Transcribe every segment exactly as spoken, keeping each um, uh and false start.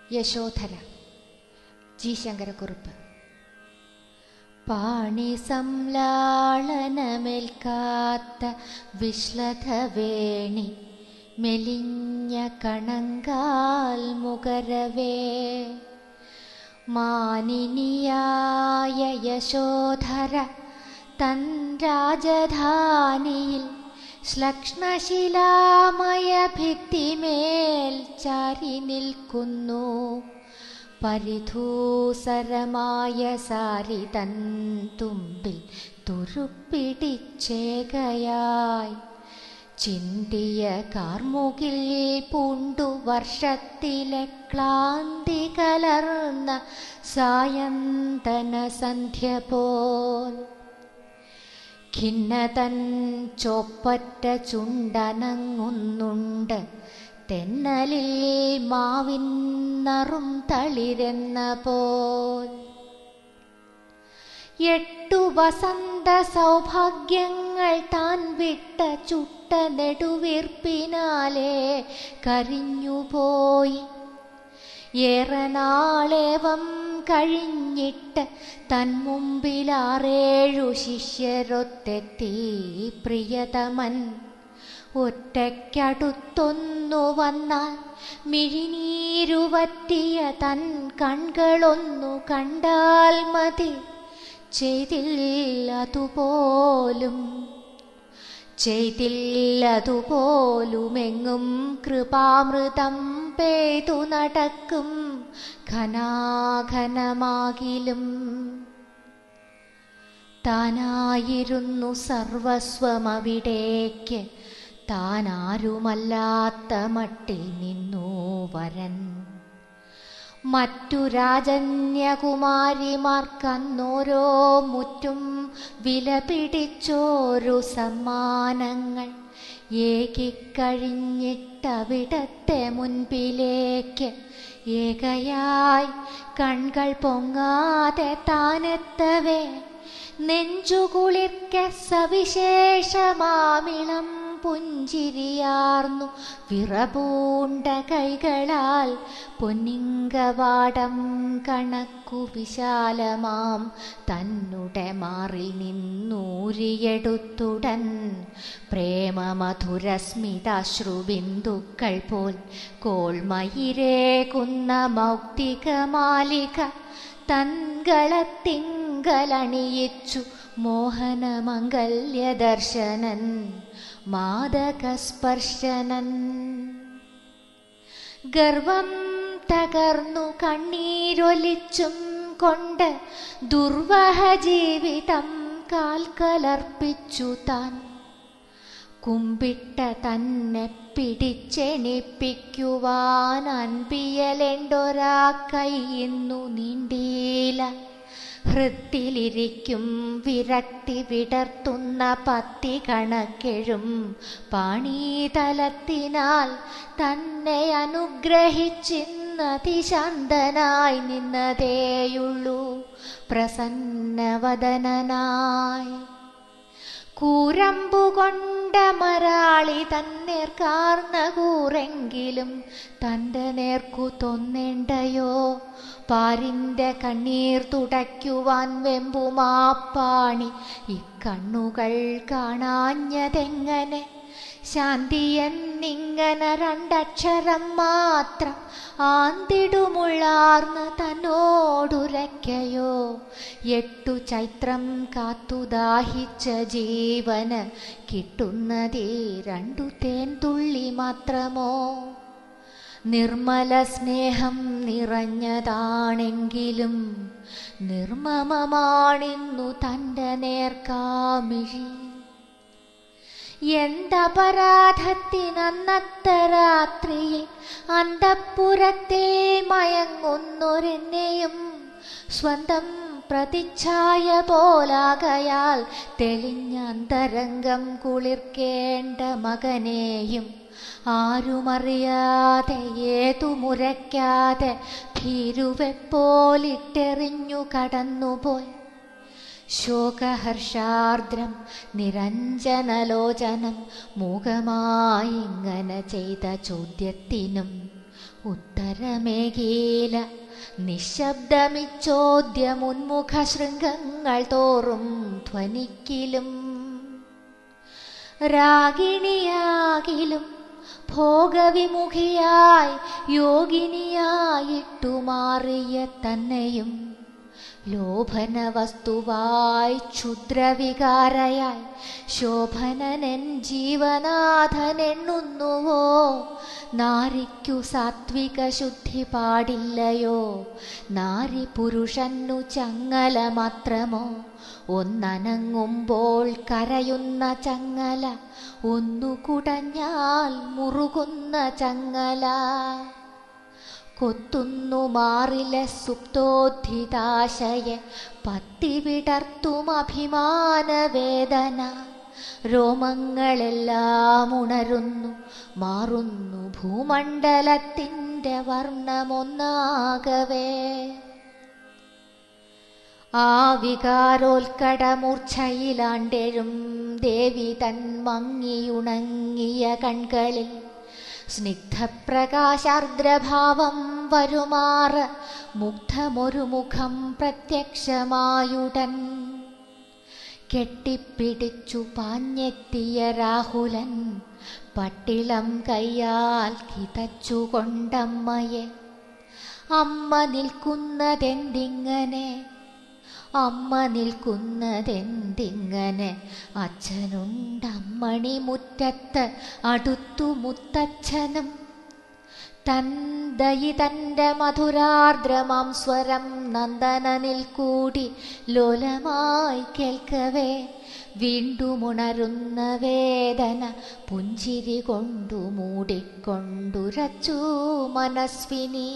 Yashodhara. G Sankara Kurup. പാണി സംലാളനമേൽക്കാത്ത വിശ്ലഥവേണി മെലിഞ്ഞ കണങ്കാൽ മുകരവേ മാനിനിയായ യശോധര തൻ രാജധാനിയിൽ ശ്ലക്ഷ്ണശിലാമയ ഭിത്തിമേൽ ചാരി നിൽക്കുന്നു. പരിധൂസരമായ സാരി തൻ തുമ്പിൽ തുരുപ്പിടിച്ചേകയായി ചിന്തിയ കാർമുകിൽ പൂണ്ടു വർഷത്തിലെ ക്ലാന്തി കലർന്ന സായന്തന സന്ധ്യ പോൽ ഖിന്നതൻ ചോപ്പറ്റ ചുണ്ടനങ്ങുന്നുണ്ട്. തെന്നലിൽ മാവിൻ നറും തളിരെന്ന പോൽ എട്ടു വസന്ത സൗഭാഗ്യങ്ങൾ താൻ വിട്ട ചുട്ട നെടുവീർപ്പിനാലെ കരിഞ്ഞുപോയി. ഏറെ നാളേവം കഴിഞ്ഞിട്ട് തൻ മുമ്പിലാറേഴു ശിഷ്യരൊത്തെത്തി പ്രിയതമൻ. ഒറ്റയ്ക്കടുത്തൊന്നു വന്നാൽ മിഴിനീരുവറ്റിയ തൻ കൺകളൊന്നു കണ്ടാൽ മതി. ചെയ്തില്ലതുപോലും ചെയ്തില്ലതുപോലുമെങ്ങും കൃപാമൃതം പെയ്തു നടക്കും ഘനാഘനമാകിലും. താനായിരുന്നു സർവസ്വമവിടേക്ക് താനാരുമല്ലാത്ത മട്ടിൽ നിന്നു വരൻ. മറ്റു രാജന്യകുമാരിമാർക്കന്നോരോ മുറ്റും വില പിടിച്ചോരു സമ്മാനങ്ങൾ ഏകിക്കഴിഞ്ഞിട്ടവിടത്തെ മുൻപിലേക്ക് ഏകയായി കൺകൾ പൊങ്ങാതെ താനെത്തവേ നെഞ്ചുകുളിർക്കെ സവിശേഷമാമിളം പുഞ്ചിരിയാർന്നു വിറപൂണ്ട കൈകളാൽ പൊന്നിങ്കവാടം കണക്കു വിശാലമാം തന്നുടെ മാറിൽ നിന്നൂരിയെടുത്തുടൻ പ്രേമമധുരസ്മിതാശ്രുബിന്ദുക്കൾ പോൽ കോൾമയിരേകുന്ന മൗക്തികമാലിക തൻകളത്തിങ്കലണിയിച്ചു മോഹനമംഗല്യദർശനൻ മാദകസ്പർശനൻ. ഗർവം തകർന്നു കണ്ണീരൊലിച്ചും കൊണ്ട് ദുർവഹ ജീവിതം കാൽക്കലർപ്പിച്ചു താൻ. കുമ്പിട്ട തന്നെ പിടിച്ചെണിപ്പിക്കുവാൻ അൻപിയലെണ്ടൊരാ കൈയിന്നു നീണ്ടീല. ഹൃത്തിലിരിക്കും വിരക്തി വിടർത്തുന്ന പത്തി കണക്കെഴും പാണീതലത്തിനാൽ തന്നെ അനുഗ്രഹിച്ചിന്നതിശാന്തനായി നിന്നതേയുള്ളൂ പ്രസന്നവദനനായി. കൂരമ്പുകൊണ്ട മരാളി തന്നേർക്കാർന്ന കൂറെങ്കിലും തൻ്റെ നേർക്കു തൊന്നേണ്ടയോ പാരിൻ്റെ കണ്ണീർ തുടയ്ക്കുവാൻ വെമ്പുമാപ്പാണി ഇക്കണ്ണുകൾ കാണാഞ്ഞതെങ്ങനെ? ശാന്തിയെന്നിങ്ങനെ രണ്ടക്ഷരം മാത്രം ആന്തിടുമുള്ളാർന്ന് തന്നോടുരയ്ക്കയോ? എട്ടു ചൈത്രം കാത്തു ദാഹിച്ച ജീവന് കിട്ടുന്നതേ രണ്ടു തേൻ തുള്ളി മാത്രമോ? നിർമ്മല സ്നേഹം നിറഞ്ഞതാണെങ്കിലും നിർമ്മമമാണിന്നു തൻ്റെ നേർക്കാമിഴി. എന്തപരാധത്തിനന്നത്തെ രാത്രിയിൽ അന്തഃപുരത്തിൽ മയങ്ങുന്നൊരെന്നെയും സ്വന്തം പ്രതിച്ഛായ പോലാകയാൽ തെളിഞ്ഞ അന്തരംഗം കുളിർക്കേണ്ട മകനെയും ആരുമറിയാതെ ഏതുമുരയ്ക്കാതെ ഭീരുവെപ്പോലിട്ടെറിഞ്ഞു കടന്നുപോയി. ശോകഹർഷാർദ്രം നിരഞ്ജനലോചനം മൂകമായി ഇങ്ങനെ ചെയ്ത ചോദ്യത്തിനും ഉത്തരമേകീല. നിശബ്ദമിച്ചോദ്യമുന്മുഖ ശൃംഗങ്ങൾ തോറും ധ്വനിക്കിലും. രാഗിണിയാകിലും ഭോഗവിമുഖിയായി യോഗിനിയായിട്ടു മാറിയ തന്നെയും ലോഭന വസ്തുവായി ക്ഷുദ്രവികാരയായി ശോഭനനെൻ ജീവനാഥനെണ്ണുന്നുവോ? നാരിക്കു സാത്വിക ശുദ്ധി പാടില്ലയോ? നാരി പുരുഷന്നു ചങ്ങല മാത്രമോ? ഒന്നനങ്ങുമ്പോൾ കരയുന്ന ചങ്ങല, ഒന്നു കുടഞ്ഞാൽ മുറുകുന്ന ചങ്ങല. കൊത്തുന്നു മാറിലെ സുപ്തോദ്ധിതാശയെ, പത്തിവിടർത്തും അഭിമാനവേദന. രോമങ്ങളെല്ലാം ഉണരുന്നു, മാറുന്നു ഭൂമണ്ഡലത്തിൻ്റെ വർണ്ണമൊന്നാകവേ. ആ വികാരോത്കടമൂർച്ഛയിലാണ്ടെഴും ദേവി തൻ മങ്ങിയുണങ്ങിയ കൺകളിൽ സ്നിഗ്ധപ്രകാശാർദ്രഭാവം വരുമാറ് മുഗ്ധമൊരു മുഖം പ്രത്യക്ഷമായുടൻ. കെട്ടിപ്പിടിച്ചു പാഞ്ഞെത്തിയ രാഹുലൻ പട്ടിളം കയ്യാൽ കിതച്ചുകൊണ്ടമ്മയെ. അമ്മ നിൽക്കുന്നതെന്തിങ്ങനെ, അമ്മ നിൽക്കുന്നതെന്തിങ്ങനെ? അച്ഛനുണ്ടമ്മണി മുറ്റത്ത് അടുത്തു മുത്തച്ഛനും. തൻ ദയി തൻ്റെ മധുരാർദ്രമാം സ്വരം നന്ദനനിൽ കൂടി ലോലമായി കേൾക്കവേ, വീണ്ടുമുണരുന്ന വേദന പുഞ്ചിരി കൊണ്ടു മൂടിക്കൊണ്ടുരച്ചു മനസ്വിനി.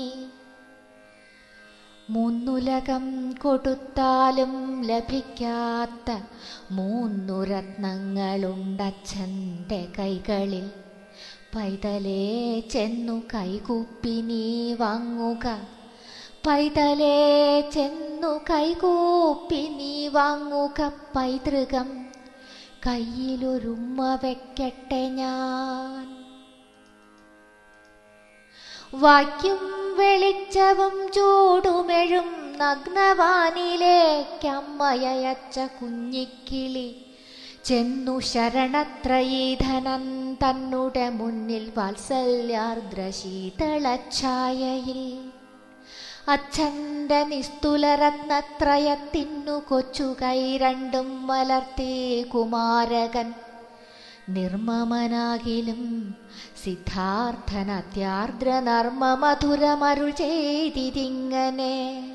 മൂന്നുലകം കൊടുത്താലും ലഭിക്കാത്ത മൂന്നു രത്നങ്ങളുണ്ടച്ഛൻ്റെ കൈകളിൽ. പൈതലേ ചെന്നു കൈകൂപ്പി നീ വാങ്ങുക, പൈതലേ ചെന്നു കൈകൂപ്പി നീ വാങ്ങുക പൈതൃകം. കയ്യിലൊരുമ്മ വെക്കട്ടെ ഞാൻ. വാക്യും വെളിച്ചവും ചൂടുമെഴും നഗ്നവാനിലേക്കമ്മയച്ച കുഞ്ഞിക്കിളി ചെന്നു ശരണത്രയീധനൻ തന്നുടെ മുന്നിൽ വാത്സല്യാർദ്ര ശീതളഛായയിൽ. അച്ഛൻ്റെ നിസ്തുലരത്നത്രയത്തിനു കൊച്ചുകൈ രണ്ടും മലർത്തി കുമാരകൻ. നിർമ്മമനാകിലും സിദ്ധാർത്ഥൻ അത്യാർദ്ര നർമ്മമധുരമരുൾ ചെയ്തിതിങ്ങനെ.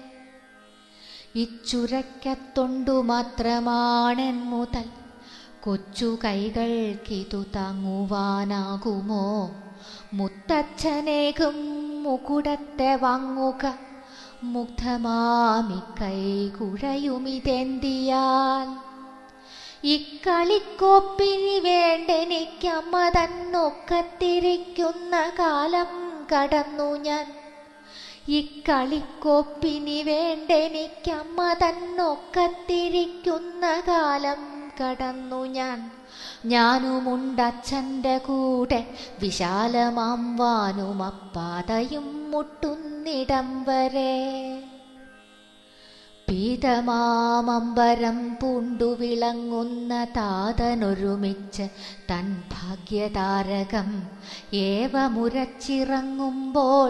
ഇച്ചുരക്കത്തൊണ്ടു മാത്രമാണെൻ മുതൽ കൊച്ചു കൈകൾക്കിതു താങ്ങുവാനാകുമോ? മുത്തച്ഛനേകും മുകുടത്തെ വാങ്ങുക, മുഗ്ധമാമി കൈ കുഴയുമിതെന്തിയാൽ. ഇക്കളിക്കോപ്പിനി വേണ്ടെനിക്കമ്മ തന്നൊക്കത്തിരിക്കുന്ന കാലം കടന്നു ഞാൻ. ഇക്കളിക്കോപ്പിനി വേണ്ടെനിക്കമ്മ തന്നൊക്കത്തിരിക്കുന്ന കാലം കടന്നു ഞാൻ. ഞാനുമുണ്ടച്ഛൻ്റെ കൂടെ വിശാലമാം വാനും അപ്പാതയും മുട്ടുന്നിടം വരെ. പീതമാമമ്പരം പൂണ്ടു വിളങ്ങുന്ന താതനൊരുമിച്ച് തൻ ഭാഗ്യതാരകം ഏവമുരച്ചിറങ്ങുമ്പോൾ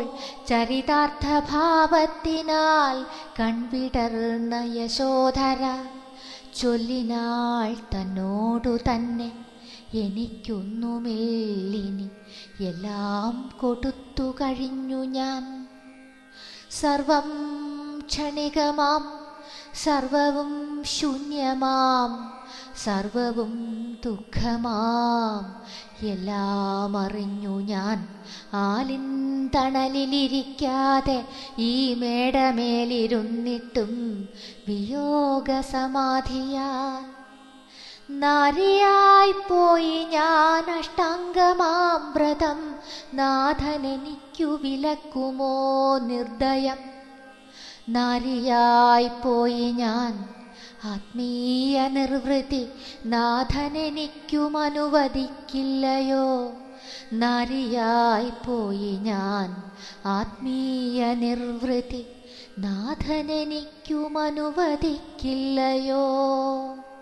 ചരിതാർത്ഥഭാവത്തിനാൽ കൺവിടർന്ന യശോധര ചൊല്ലിനാൾ തന്നോടു തന്നെ, എനിക്കൊന്നുമില്ലിനി എല്ലാം കൊടുത്തു കഴിഞ്ഞു ഞാൻ. സർവം ക്ഷണികമാം, സർവവും ശൂന്യമാം, സർവവും ദുഃഖമാം, എല്ലാം അറിഞ്ഞു ഞാൻ. ആലിൻ തണലിലിരിക്കാതെ ഈ മേടമേലിരുന്നിട്ടും വിയോഗസമാധിയാൽ നാരിയായിപ്പോയി ഞാൻ. അഷ്ടാംഗമാം വ്രതം നാഥനെനിക്കു വിലക്കുമോ നിർദ്ദയം? നാരിയായിപ്പോയി ഞാൻ. ആത്മീയ നിർവൃതി നാഥനെനിക്കും അനുവദിക്കില്ലയോ? നാരിയായി പോയി ഞാൻ. ആത്മീയ നിർവൃതി നാഥനെനിക്കും അനുവദിക്കില്ലയോ?